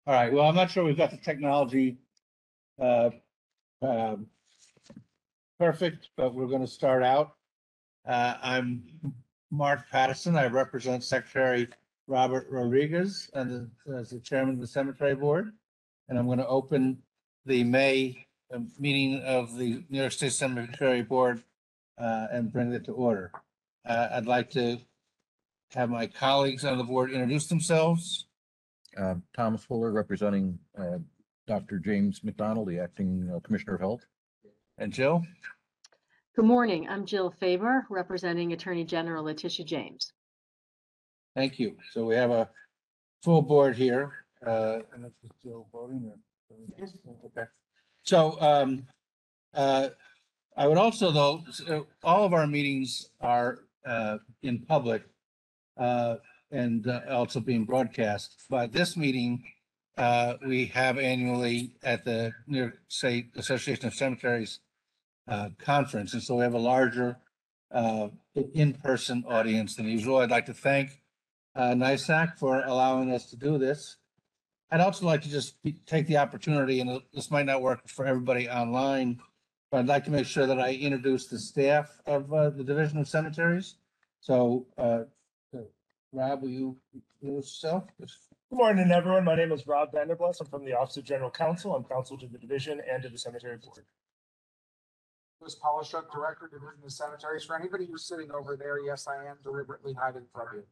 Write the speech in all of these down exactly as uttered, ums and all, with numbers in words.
All right, well, I'm not sure we've got the technology uh, um, perfect, but we're going to start out. Uh, I'm Mark Patterson. I represent Secretary Robert Rodriguez and as the chairman of the Cemetery Board. And I'm going to open the May uh, meeting of the New York State Cemetery Board uh, and bring it to order. Uh, I'd like to have my colleagues on the board introduce themselves. Uh, Thomas Fuller, representing uh, Doctor James McDonald, the acting uh, Commissioner of Health. And Jill? Good morning. I'm Jill Faber, representing Attorney General Letitia James. Thank you. So we have a full board here. Uh, and that's just Jill voting or- Okay. So um, uh, I would also, though, so all of our meetings are uh, in public uh, and uh, also being broadcast. But this meeting, uh, we have annually at the New York State Association of Cemeteries uh, conference. And so we have a larger uh, in-person audience than usual. I'd like to thank uh, NISAC for allowing us to do this. I'd also like to just be- take the opportunity, and this might not work for everybody online, but I'd like to make sure that I introduce the staff of uh, the Division of Cemeteries. So, uh, uh, Rob, will you introduce yourself? Good morning, everyone. My name is Rob Vanderblas. I'm from the Office of General Counsel. I'm counsel to the division and to the cemetery board. Louis Polishuk, Director, Division of Cemeteries. For anybody who's sitting over there, yes, I am deliberately hiding from you.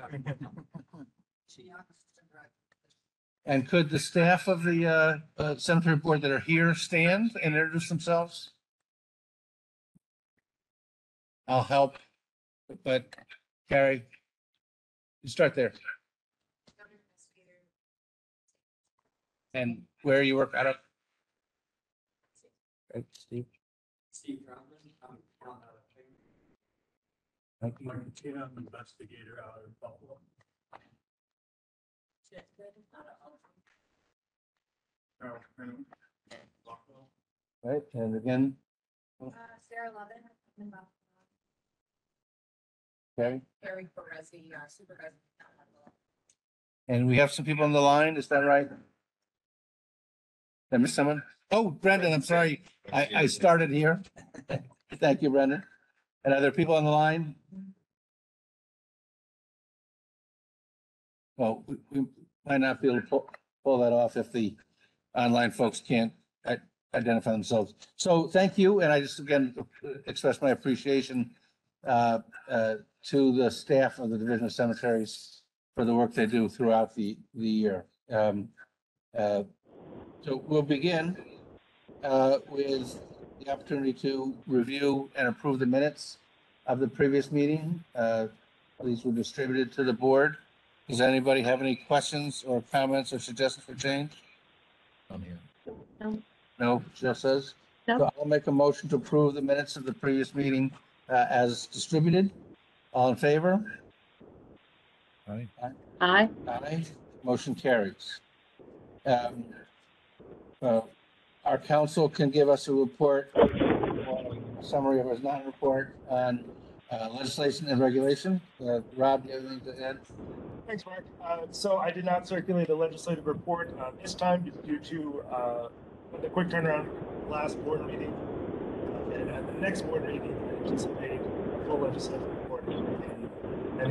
And could the staff of the uh, uh, cemetery board that are here stand and introduce themselves? I'll help, but Carrie, you start there. And where you work out of? Okay, Steve. Steve Drummond, I'm from Thank you. Martin Kim, investigator out of Buffalo. Harold Krim, Buffalo. Right, and again, Uh, Sarah Lovin, I'm about, Carrie, Harry Perezzi, uh, supervisor. and we have some people on the line, is that right? Did I miss someone? Oh, Brendan, I'm sorry, I, I started here. Thank you, Brendan. And are there people on the line? Well, we, we might not be able to pull, pull that off if the online folks can't i- identify themselves. So thank you, and I just again express my appreciation uh, uh, to the staff of the Division of Cemeteries for the work they do throughout the, the year. Um, uh, So we'll begin uh, with the opportunity to review and approve the minutes of the previous meeting. Uh, These were distributed to the board. Does anybody have any questions or comments or suggestions for change? On here. No. No, Jill says. No. So I'll make a motion to approve the minutes of the previous meeting uh, as distributed. All in favor? Aye. Aye. Aye. Motion carries. Um, uh, Our council can give us a report, or a summary of his non-report on uh, legislation and regulation. Uh, Rob, do you have anything to add? Thanks, Mark. Uh, so I did not circulate a legislative report uh, this time due to uh, the quick turnaround last board meeting. Uh, and at the next board meeting, I anticipate a full legislative report in any.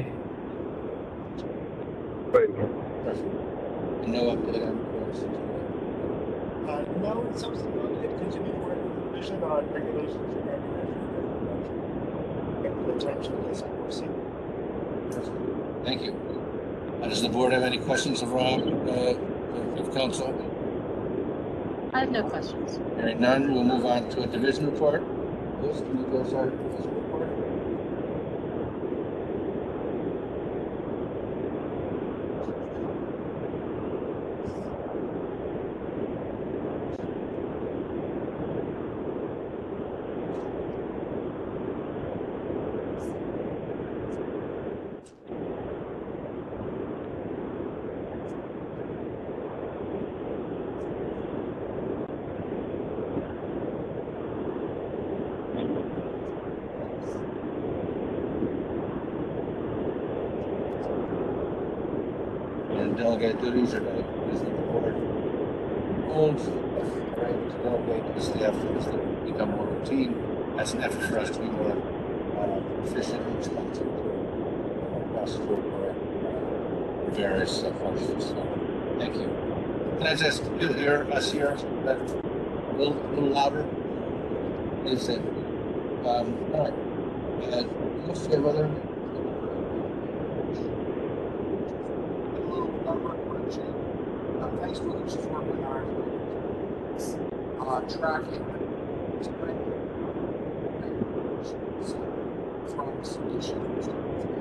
No update on course. Uh, no substantive update. Continue to work with the division on regulations regarding measure. The time should list foreseen. Thank you. Uh, Does the board have any questions of Rob, uh, of council? I have no questions. Hearing none, we'll move on to a division report. Liz, can you go start the division report? And delegate duties are, is the board old, we're able to delegate the staff as they become more routine. That's an effort for us to be more uh, efficient and responsive to uh, us for uh, various uh, functions. So, thank you. Can I just hear us here that a little, little louder? Is it? Um, all right. Uh, let's see whether. A little number question. Uh, thanks for this work on our uh, tracking. Spring. From solutions to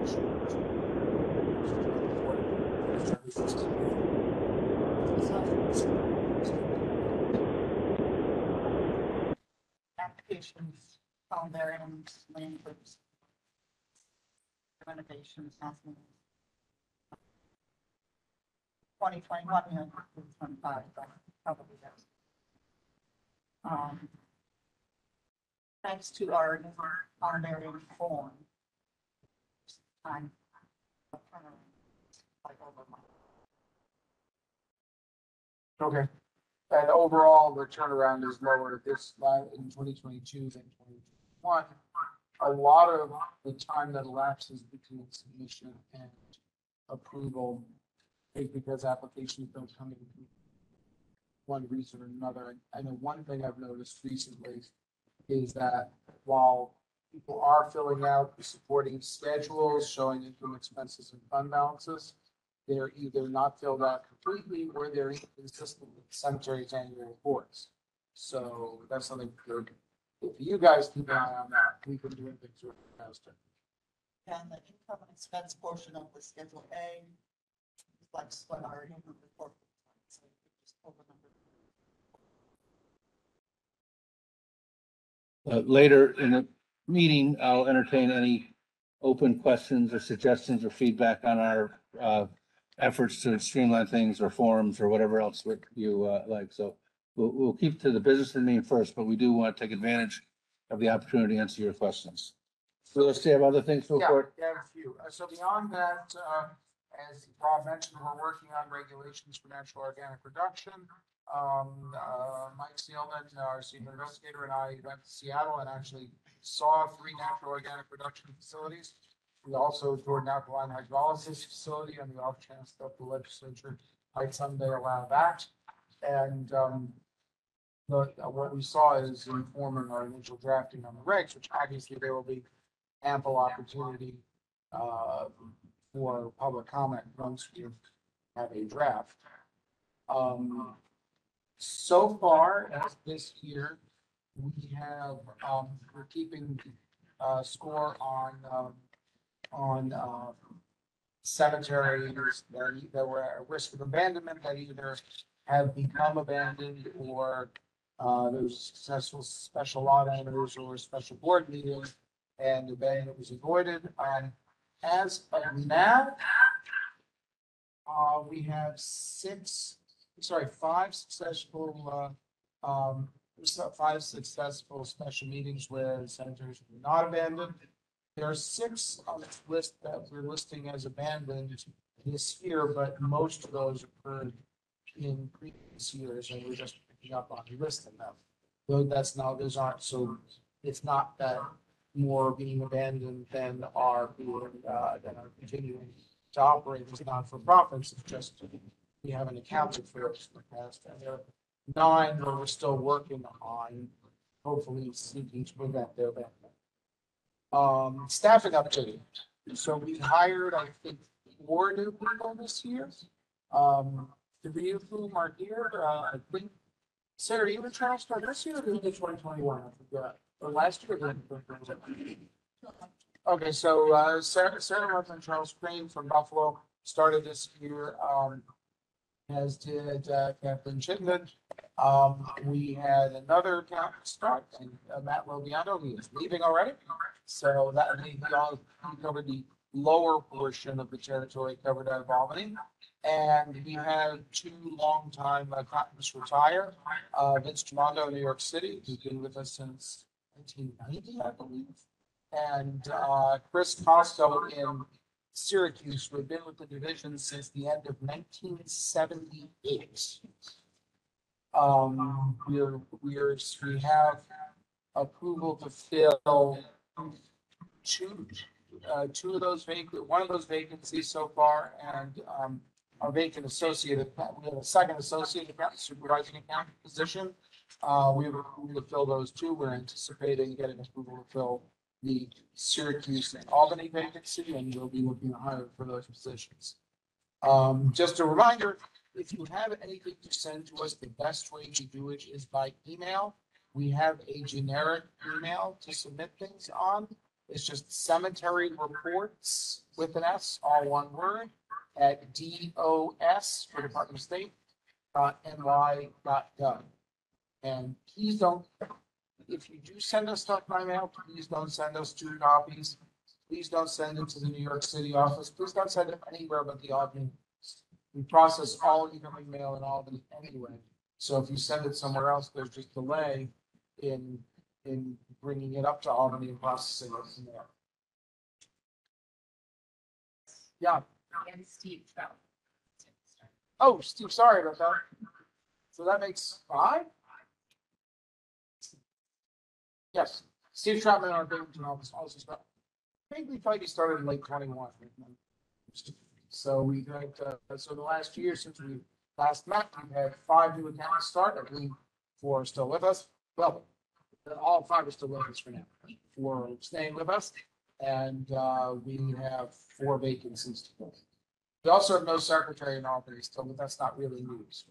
Applications on their end, land groups. Renovations, nothing. Twenty twenty-one, we had twenty-five, but probably does. Um. Thanks to our, our very form. Time. Like over my. Okay. And overall, the turnaround is lower this line in twenty twenty-two than twenty twenty-one. A lot of the time that elapses between submission and approval is because applications don't come in for one reason or another. I know one thing I've noticed recently is that while people are filling out the supporting schedules, showing income, expenses, and fund balances, they're either not filled out completely or they're inconsistent with the cemetery's annual reports. So that's something good. If you guys keep an eye on that, we've been doing things really faster. And the income and expense portion of the Schedule A reflects what our income report. So you could just pull the number. Uh, later in the meeting, I'll entertain any open questions or suggestions or feedback on our uh, efforts to streamline things or forums or whatever else that you uh, like. So we'll, we'll keep to the business of the meeting first, but we do want to take advantage of the opportunity to answer your questions. So let's see, have other things to Yeah, report? we have a few. Uh, So beyond that, uh, as Rob mentioned, we're working on regulations for natural organic reduction. Um, uh, Mike Seelman, our senior investigator, and I went to Seattle and actually saw three natural organic reduction facilities. We also toured an alkaline hydrolysis facility on the off chance that the legislature might someday allow that. And, um, the, what we saw is informing our initial drafting on the regs, which obviously there will be ample opportunity, uh, for public comment once we have a draft. Um, so far as this year, we have, um, we're keeping, uh, score on, um, on, uh, cemeteries that, that were at risk of abandonment, that either have become abandoned or, uh, there's successful special lot owners or special board meeting and abandonment was avoided. Um, as of now, uh, we have six, sorry, five successful, uh, um, there's five successful special meetings where cemeteries were not abandoned. There are six on this list that we're listing as abandoned this year, but most of those occurred in previous years, and we're just picking up on listing them. Though that's not, those aren't, so it's not that more being abandoned than are being, uh, than are continuing to operate as non-for-profits. It's just we haven't accounted for those in the past, and there are nine that we're still working on, hopefully seeking to prevent their abandonment. Um, staffing update. So we hired, I think, four new people this year. Um, three of whom are here. Uh, I think, Sarah, you and Charles started this year or did you twenty twenty-one? I forgot. Or last year? Or the- Okay, so, uh, Sarah, Sarah Love and Charles Crane from Buffalo started this year, um, as did, uh, Kathleen Chittenden. Um, we had another accountant start, and uh, Matt Lobiano, he is leaving already. So that, he, he all, he covered the lower portion of the territory covered out of Albany. And we had two longtime accountants retire, uh, Vince Trimondo in New York City, who's been with us since nineteen ninety, I believe. And, uh, Chris Costo in Syracuse, who had been with the division since the end of nineteen seventy-eight. Um, we're, we're, we have approval to fill two, uh, two of those vacant, one of those vacancies so far, and, um, our vacant associate, account- we have a second associate accountant supervising accountant position. Uh, we have approval to fill those two. We're anticipating getting approval to fill the Syracuse and Albany vacancy, and we'll be looking to hire for those positions. Um, just a reminder, if you have anything to send to us, the best way to do it is by email. We have a generic email to submit things on. It's just cemetery reports with an S, all one word, at D O S for Department of State, dot N Y dot gov. And please don't, if you do send us stuff by mail, please don't send us two copies. Please don't send it to the New York City office. Please don't send it anywhere but the Albany. We process all incoming mail in Albany anyway. So if you send it somewhere else, there's just delay in, in bringing it up to Albany and processing it from there. Yeah. And Steve Trout. Oh, Steve, sorry about that. So that makes five? Yes, Steve Troutman, our Binghamton office, also started. I think we probably started in late twenty-one. So we had, uh, so the last year since we last met, we've had five new accounts start. I believe four are still with us. Well, all five are still with us for now. Four are staying with us, and uh, we have four vacancies to fill. We also have no secretary in Albany still, but that's not really news.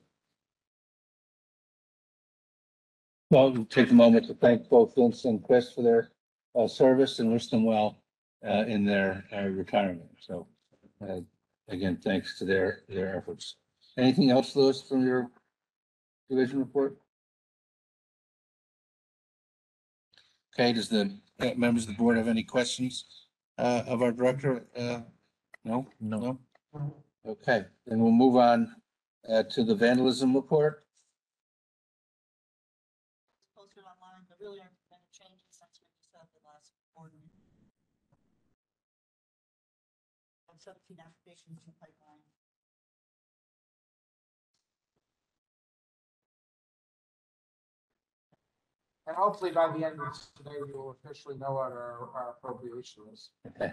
Well, we'll take a moment to thank both Vince and Chris for their uh, service and wish them well uh, in their uh, retirement. So uh, again, thanks to their, their efforts. Anything else, Louis, from your division report? Okay, does the uh, members of the board have any questions uh, of our director? Uh, No? No. No? Okay, then we'll move on uh, to the vandalism report. Posted online, there really aren't many changes since we just had the last board meeting. And seventeen applications in pipeline. And hopefully by the end of today, we will officially know what our, our appropriation is.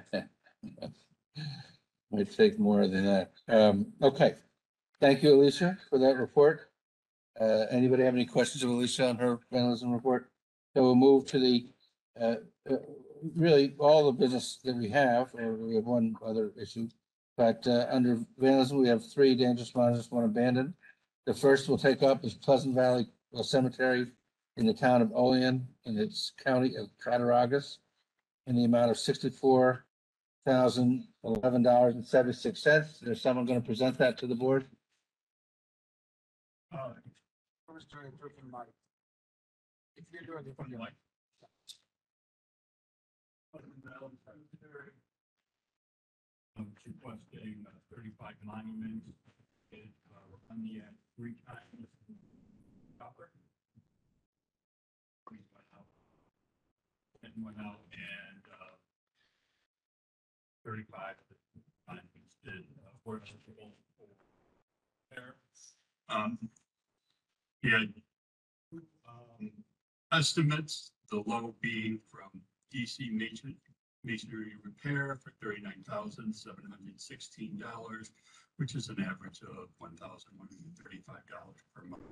Might take more than that. Um, okay. Thank you, Alicia, for that report. Uh, anybody have any questions of Alicia on her vandalism report? So we'll move to the, uh, uh, really all the business that we have, or we have one other issue. But, uh, under vandalism, we have three dangerous monuments, one abandoned. The first we'll take up is Pleasant Valley Cemetery in the town of Olean in its county of Cattaraugus in the amount of sixty-four thousand eleven dollars and seventy-six cents. There's someone going to present that to the board? Uh, Who's doing it, Griffin Mike? If you're doing it, from from like. I'm requesting uh, thirty-five monuments, it, uh, on the, uh, three times. Copper. Went out. And went out and, uh. Thirty-five monuments did, uh, work there. Um. Yeah. Um, estimates, the low being from D C Masonry, Masonry Repair for thirty-nine thousand seven hundred sixteen dollars, which is an average of one thousand one hundred thirty-five dollars per month.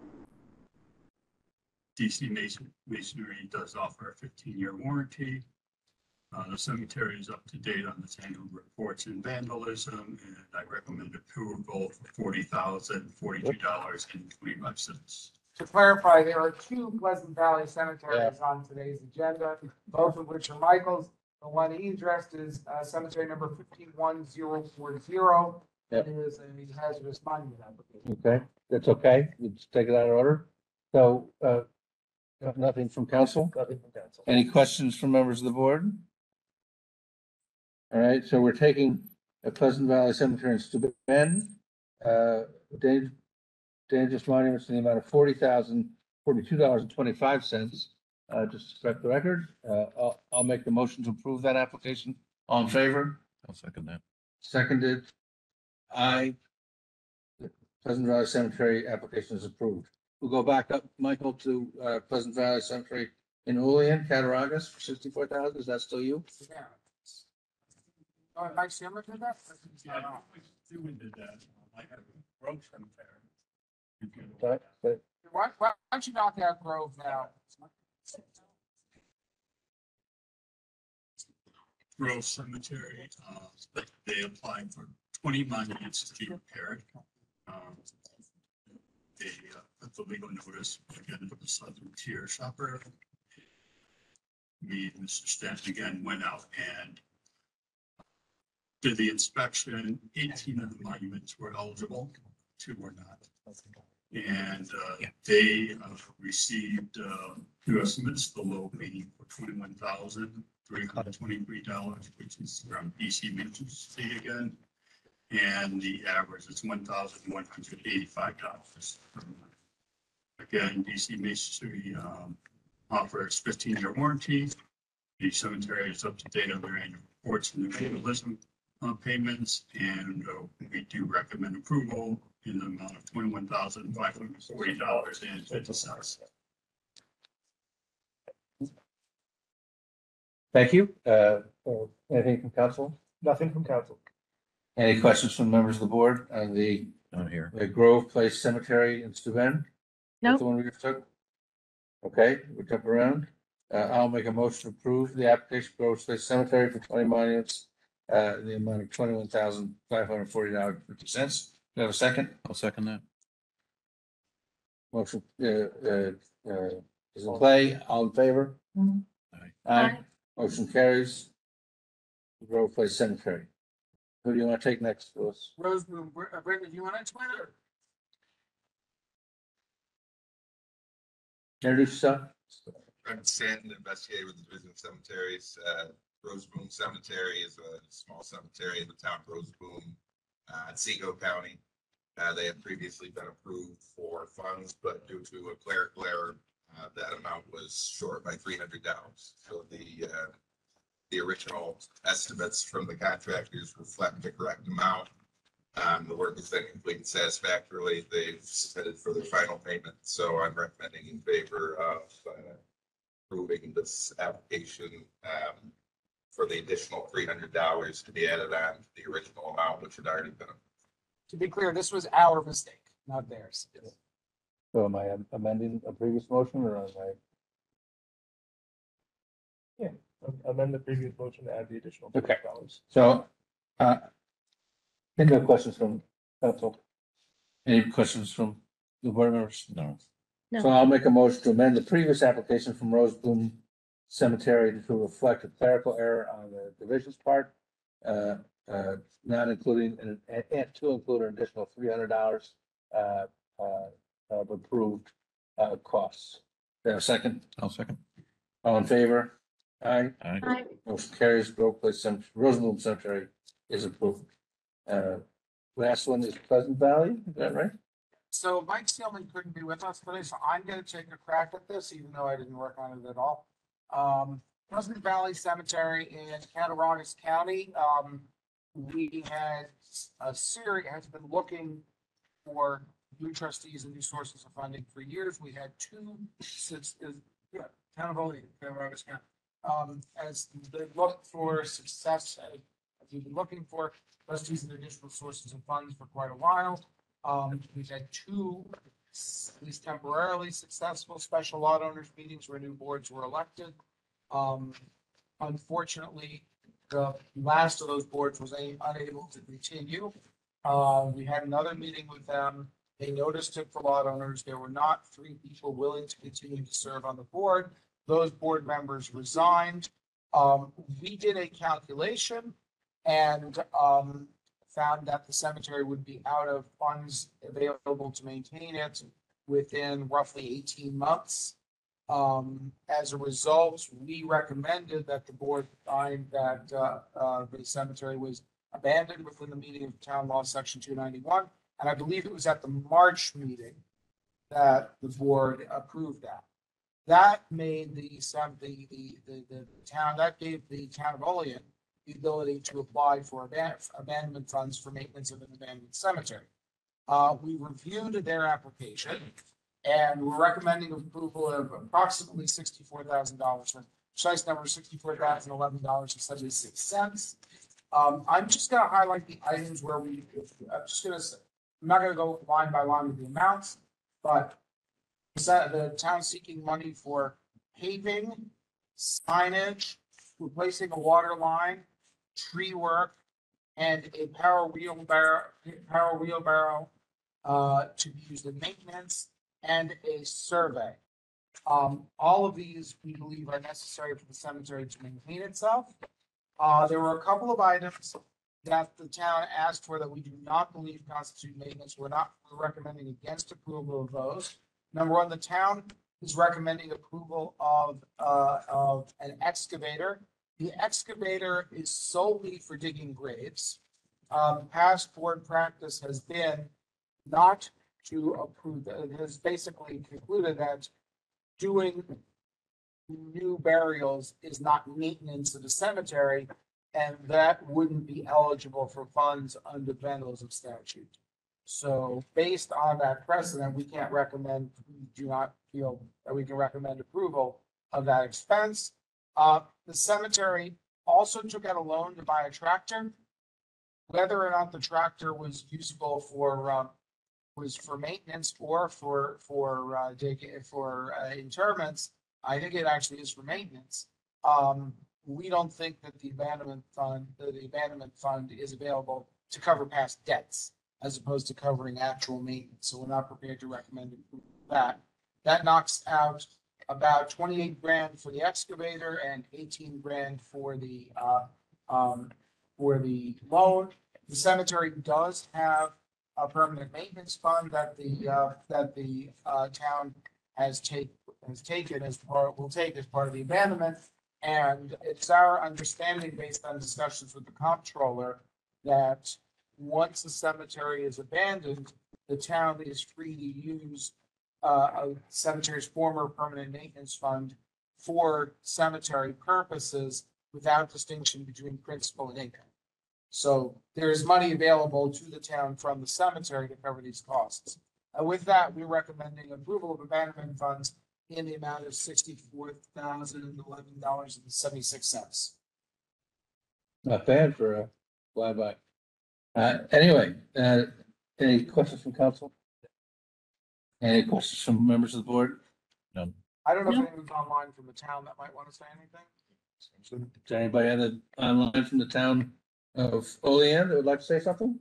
D C Mason, Masonry does offer a fifteen-year warranty. Uh, the cemetery is up to date on its annual reports and vandalism, and I recommend approval for forty thousand forty-two dollars and twenty-five cents. To clarify, there are two Pleasant Valley cemeteries on today's agenda, both of which are Michael's. The one he addressed is uh, cemetery number fifteen one zero four zero. That is a hazardous monument application. Okay, that's okay. Let's take it out of order. So, uh, nothing from council? Nothing from council. Any questions from members of the board? All right, so we're taking a Pleasant Valley Cemetery in Steuben, Bend, uh, dan- dangerous monuments in the amount of forty thousand, forty-two dollars and twenty-five cents. Uh, just to correct the record, uh, I'll, I'll make the motion to approve that application. All in favor? I'll second that. Seconded. Aye. The Pleasant Valley Cemetery application is approved. we'll go back up, Michael, to uh, Pleasant Valley Cemetery in Olean, Cattaraugus for sixty-four thousand. Is that still you? Yeah. Oh, Mike Sandler did that? Yeah, Steven did that. I have a Grove Cemetery. You can- Right, but Why, why don't you knock out Grove now? Grove Cemetery, uh, they- they applied for twenty monuments to be repaired. Um, They, uh, put the legal notice, again, for the Southern Tier Shopper. Me and Mister Stanton again went out and did the inspection. Eighteen of the monuments were eligible, two were not. And, uh, they, uh, received, uh, two estimates, the low being for twenty-one thousand three hundred twenty-three dollars, which is from E C Maintenance Fee again. And the average is one thousand one hundred eighty-five dollars. Again, D C Masonry um, offers fifteen year warranty. The cemetery is up to date on their annual reports and their vandalism uh, payments, and uh, we do recommend approval in the amount of twenty-one thousand five hundred forty dollars and fifty cents. thank you. Uh, uh, anything from council? Nothing from council. Any questions from members of the board on the On here. the Grove Place Cemetery in Steuben? That's Nope. the one we just took? Okay, we jump around. Uh, I'll make a motion to approve the application for Grove Place Cemetery for twenty monuments. Uh, in the amount of twenty-one thousand five hundred forty dollars and fifty cents. Do you have a second? I'll second that. Motion, uh, uh, uh, is in play, all in favor? Mhm. Aye. Aye. Motion carries. Grove Place Cemetery. Who do you want to take next, Louis? Roseboom, uh, Brendan, you want to explain it? Introduce yourself. Brendan Stanton, investigator with the Division of Cemeteries. Uh, Roseboom Cemetery is a small cemetery in the town of Roseboom, uh, in Seago County. Uh, they had previously been approved for funds, but due to a clerical error, uh, that amount was short by three hundred dollars. So the, uh, the original estimates from the contractors reflect the correct amount. Um, the work is then completed satisfactorily. They've submitted for their final payment, so I'm recommending in favor of, uh, approving this application, um, for the additional three hundred dollars to be added on to the original amount, which had already been. To be clear, this was our mistake, not theirs. So am I amending a previous motion or am I? Amend the previous motion to add the additional. Okay. dollars. So, uh, any other questions from council? Any questions from the board members? No. No. So I'll make a motion to amend the previous application from Roseboom Cemetery to reflect a clerical error on the division's part. Uh, uh, not including, and, and to include an additional three hundred dollars, uh, uh, of approved, uh, costs. Do I have a second? I'll second. All in favor? Aye. Aye. Aye. Motion carries. Grove Place Cemetery, Rosenblum Cemetery is approved. Uh, last one is Pleasant Valley, is that right? So Mike Steelman couldn't be with us today, so I'm gonna take a crack at this, even though I didn't work on it at all. Um, Pleasant Valley Cemetery in Cattaraugus County, um, we had a series, has been looking for new trustees and new sources of funding for years. We had two since, is, yeah, Town of Olean, Cattaraugus County. Um, as they look for success, uh, as we've been looking for trustees and additional sources of funds for quite a while. Um, we've had two, at least temporarily successful special lot owners meetings where new boards were elected. Um, unfortunately, the last of those boards was a- unable to continue. Uh, we had another meeting with them. They noticed it for lot owners. There were not three people willing to continue to serve on the board. Those board members resigned. Um, we did a calculation and, um, found that the cemetery would be out of funds available to maintain it within roughly eighteen months. Um, as a result, we recommended that the board find that, uh, uh, the cemetery was abandoned within the meaning of town law section two ninety-one. And I believe it was at the March meeting that the board approved that. That made the, some, the, the, the, the town, that gave the town of Olean the ability to apply for aban- abandonment funds for maintenance of an abandoned cemetery. Uh, we reviewed their application And we're recommending approval of approximately sixty-four thousand dollars. Precise number sixty-four thousand eleven dollars and seventy-six cents. Um, I'm just gonna highlight the items where we, I'm just gonna, s- I'm not gonna go line by line with the amounts, but is that the town seeking money for paving, signage, replacing a water line, tree work, and a power wheelbarrow, power wheelbarrow uh, to be used in maintenance and a survey. Um, all of these we believe are necessary for the cemetery to maintain itself. Uh, there were a couple of items that the town asked for that we do not believe constitute maintenance. We're not we're recommending against approval of those. Number one, the town is recommending approval of, uh, of an excavator. The excavator is solely for digging graves. Um, past board practice has been not to approve, it has basically concluded that doing new burials is not maintenance of the cemetery, and that wouldn't be eligible for funds under vandalism statute. So based on that precedent, we can't recommend, we do not feel that we can recommend approval of that expense. Uh, the cemetery also took out a loan to buy a tractor. Whether or not the tractor was usable for, um, was for maintenance or for, for, uh, dig, for, uh, interments, I think it actually is for maintenance. Um, we don't think that the abandonment fund, the the abandonment fund is available to cover past debts as opposed to covering actual maintenance. So we're not prepared to recommend that. That knocks out about twenty-eight grand for the excavator and eighteen grand for the, uh, um, for the loan. The cemetery does have a permanent maintenance fund that the, uh, that the, uh, town has take, has taken as part, will take as part of the abandonment. And it's our understanding, based on discussions with the comptroller, that once the cemetery is abandoned, the town is free to use uh, a cemetery's former permanent maintenance fund for cemetery purposes without distinction between principal and income. So there is money available to the town from the cemetery to cover these costs. Uh, with that, we're recommending approval of abandonment funds in the amount of sixty-four thousand eleven dollars and seventy-six cents. Not bad for a flyby. Uh, anyway, uh, any questions from council? Any questions from members of the board? I don't know No. if anyone's online from the town that might want to say anything. Does anybody other online from the town of Olean that would like to say something?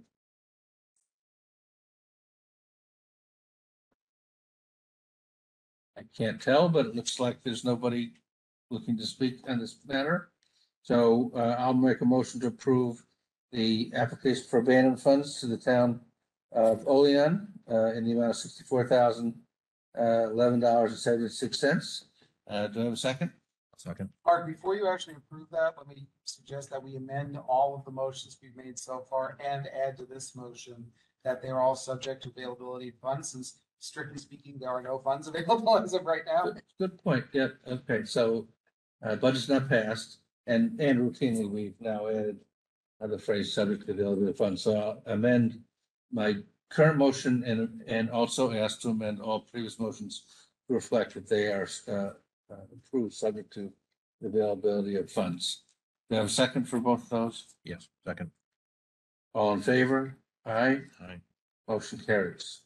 I can't tell, but it looks like there's nobody looking to speak on this matter. So uh, I'll make a motion to approve the application for abandonment funds to the town of Olean uh, in the amount of sixty-four thousand eleven dollars and seventy-six cents. Uh, do I have a second? Second. Mark, before you actually approve that, let me suggest that we amend all of the motions we've made so far and add to this motion that they're all subject to availability of funds, since strictly speaking, there are no funds available as of right now. Good- Good point. Yeah, okay, so uh, budget's not passed and, and routinely we've now added uh, the phrase subject to availability of funds. So I'll amend my current motion and, and also ask to amend all previous motions to reflect that they are uh, uh, approved subject to the availability of funds. Do you have a second for both of those? Yes, second. All in favor? Aye. Aye. Motion carries.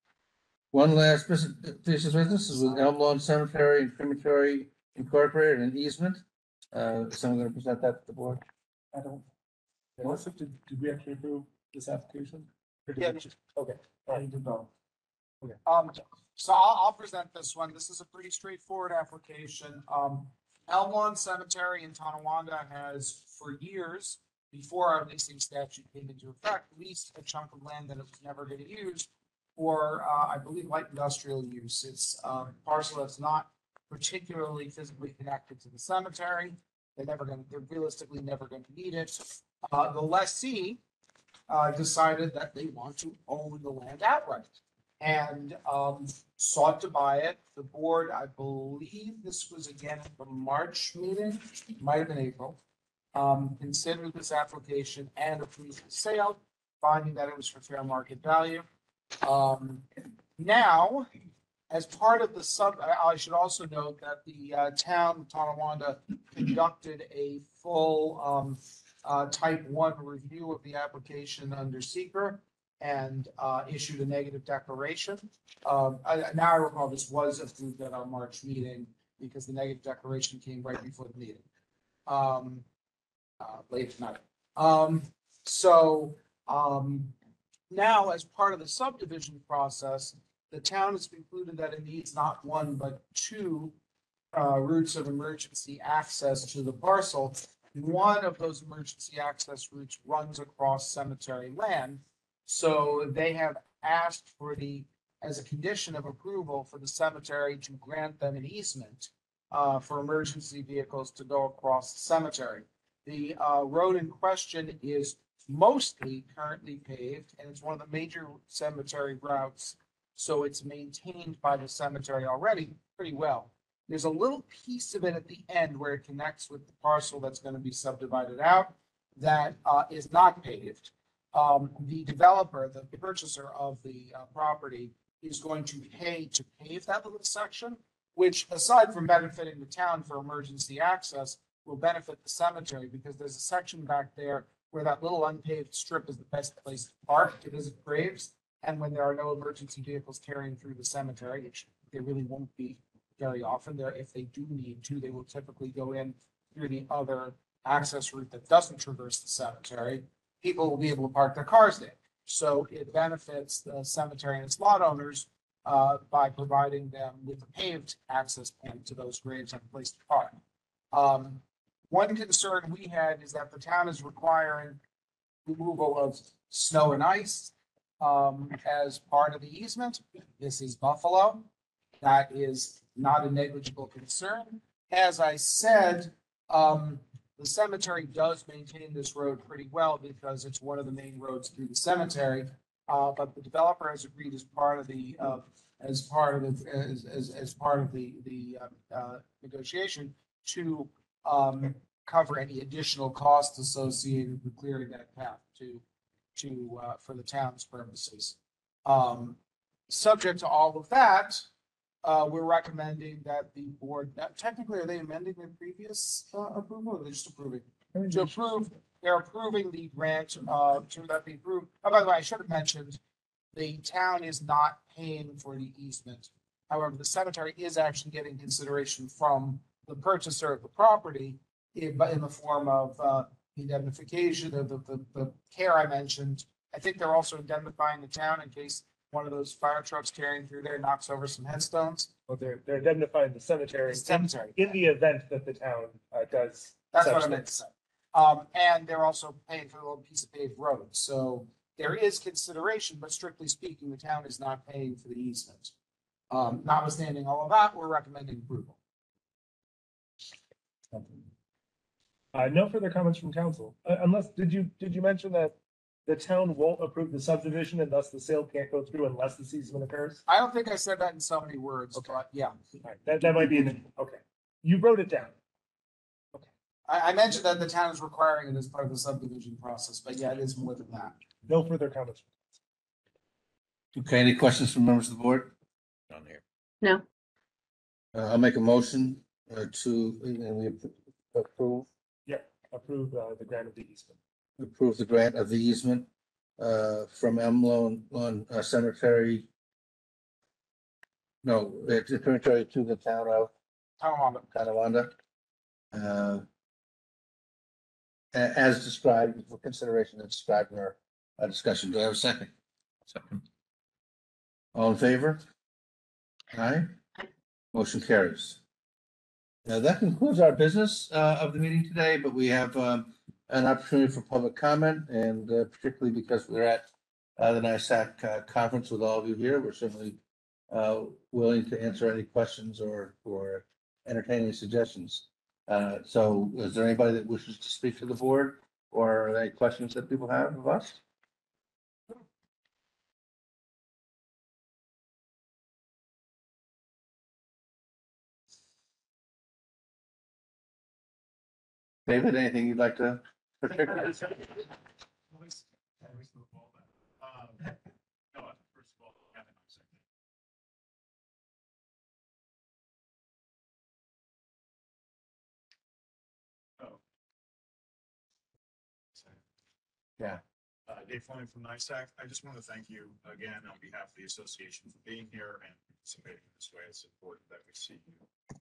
One last piece of piece of business is with Elm Lawn Cemetery and Crematory Incorporated, an easement. Uh, is someone gonna present that to the board? I don't. Melissa, did, did we actually approve this application? Or did Yeah, we just- okay. Oh, you did not. Um, so I'll, I'll present this one. This is a pretty straightforward application. Um, Elm Lawn Cemetery in Tonawanda has for years, before our leasing statute came into effect, leased a chunk of land that it was never going to use for, uh, I believe, light industrial use. It's a parcel that's not particularly physically connected to the cemetery. They're never going to, they're realistically never going to need it. Uh, the lessee, uh, decided that they want to own the land outright and um, sought to buy it. The board, I believe this was again at the March meeting, might have been April, um, considered this application and approved the sale, finding that it was for fair market value. Um, now, as part of the sub, I, I should also note that the, uh, town of Tonawanda conducted a full, um, uh, type one review of the application under seeker and, uh, issued a negative declaration. Um, I, now I recall this was approved at our March meeting because the negative declaration came right before the meeting. Um, uh, late at night. Um, so, um, now as part of the subdivision process, the town has concluded that it needs not one, but two uh, routes of emergency access to the parcel. One of those emergency access routes runs across cemetery land. So they have asked for the, as a condition of approval for the cemetery to grant them an easement uh, for emergency vehicles to go across the cemetery. The uh, road in question is mostly currently paved, and it's one of the major cemetery routes. So it's maintained by the cemetery already pretty well. There's a little piece of it at the end where it connects with the parcel that's going to be subdivided out that uh, is not paved. Um, the developer, the purchaser of the uh, property, is going to pay to pave that little section, which, aside from benefiting the town for emergency access, will benefit the cemetery because there's a section back there where that little unpaved strip is the best place to park. It isn't graves. And when there are no emergency vehicles carrying through the cemetery, which they really won't be very often there, if they do need to, they will typically go in through the other access route that doesn't traverse the cemetery. People will be able to park their cars there. So it benefits the cemetery and its lot owners uh, by providing them with a paved access point to those graves and a place to park. Um, one concern we had is that the town is requiring removal of snow and ice um, as part of the easement. This is Buffalo. That is not a negligible concern. As I said, um, the cemetery does maintain this road pretty well because it's one of the main roads through the cemetery. Uh, but the developer has agreed as part of the, uh, as part of the, as, as, as part of the, the, uh, uh, negotiation to, um, cover any additional costs associated with clearing that path to, to, uh, for the town's purposes. Um, subject to all of that, uh, we're recommending that the board, uh, technically, are they amending their previous, uh, approval or are they just approving? To approve, they're approving the grant, uh, to that be approved. Oh, by the way, I should have mentioned, the town is not paying for the easement. However, the cemetery is actually getting consideration from the purchaser of the property in, but in the form of, uh, indemnification of the, the, the care I mentioned. I think they're also indemnifying the town in case one of those fire trucks carrying through there knocks over some headstones. Well, they're, they're indemnifying the cemetery The cemetery. in the event that the town uh, does. That's such what I meant to say. Um, and they're also paying for a little piece of paved road. So there is consideration, but strictly speaking, the town is not paying for the easement. Um, notwithstanding all of that, we're recommending approval. Uh, no further comments from council, uh, unless, did you, did you mention that the town won't approve the subdivision and thus the sale can't go through unless the easement occurs? I don't think I said that in so many words, Okay. but yeah. All right, that, that might be, an okay. You wrote it down. I, I mentioned that the town is requiring it as part of the subdivision process, but yeah, it is more than that. No further comments. Okay, any questions from members of the board? Down here. No, Uh, I'll make a motion uh, to, and we appro- approve, Approve uh, the grant of the easement. approve the grant of the easement uh, from M Lone Lawn uh, Cemetery. No, it's a cemetery to the town of Tonawanda. Tonawanda. Uh, a- as described, for consideration and described in our uh, discussion. Do I have a second? Second. All in favor? Aye. Aye. Motion carries. Now, that concludes our business uh, of the meeting today, but we have um, an opportunity for public comment, and uh, particularly because we're at uh, the NISAC uh, conference with all of you here, we're certainly uh, willing to answer any questions or, or entertain any suggestions. Uh, So is there anybody that wishes to speak to the board or any questions that people have of us? David, anything you'd like to? Yeah. Uh, Dave Fleming from NISAC. I just want to thank you again on behalf of the association for being here and participating in this way. It's important that we see you.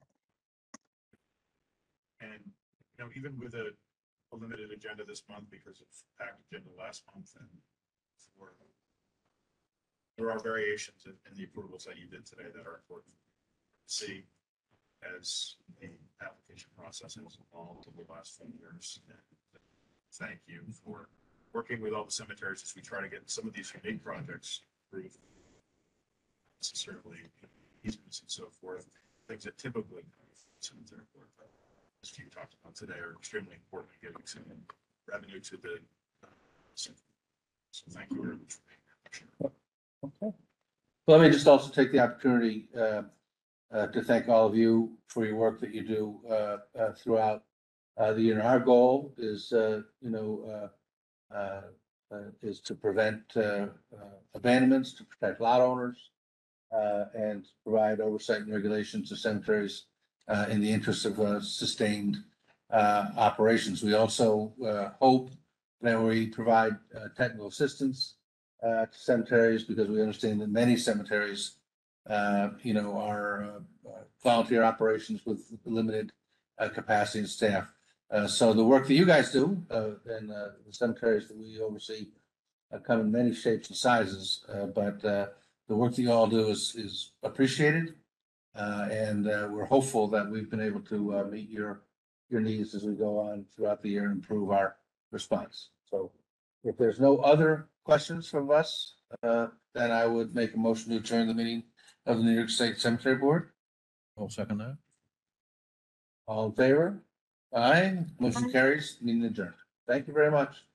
And, you know, even with a, a limited agenda this month because of packed agenda last month and for, there are variations in, in the approvals that you did today that are important to see as the application process has evolved over the last few years. And thank you for working with all the cemeteries as we try to get some of these unique projects approved. Necessarily easements and so forth, things that typically cemetery board, as you talked about today, are extremely important in getting some revenue to the. uh, So thank you very much for being here. Okay. Well, let me just also take the opportunity uh, uh, to thank all of you for your work that you do uh, uh, throughout uh, the year. Our goal is, uh, you know, uh, uh, uh, is to prevent uh, uh, abandonments, to protect lot owners, uh, and provide oversight and regulations to cemeteries uh, in the interest of uh, sustained uh, operations. We also uh, hope that we provide uh, technical assistance uh, to cemeteries, because we understand that many cemeteries, uh, you know, are uh, uh, volunteer operations with limited uh, capacity and staff. Uh, so the work that you guys do uh, and uh, the cemeteries that we oversee uh, come in many shapes and sizes, uh, but uh, the work that you all do is is appreciated, uh, and uh, we're hopeful that we've been able to uh, meet your your needs as we go on throughout the year and improve our response. So if there's no other questions from us, uh, then I would make a motion to adjourn the meeting of the New York State Cemetery Board. I'll second that. All in favor? Aye, motion carries, meeting adjourned. Thank you very much.